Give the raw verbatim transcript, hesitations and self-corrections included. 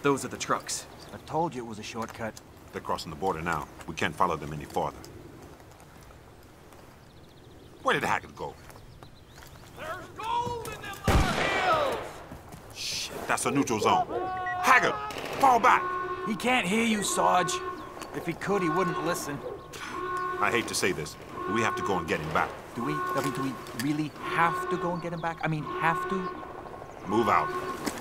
Those are the trucks. I told you it was a shortcut. They're crossing the border now. We can't follow them any farther. Where did Haggard go? There's gold in them there hills! Shit, that's a neutral zone. Haggard, fall back! He can't hear you, Sarge. If he could, he wouldn't listen. I hate to say this, but we have to go and get him back. Do we, I mean, do we really have to go and get him back? I mean, have to? Move out.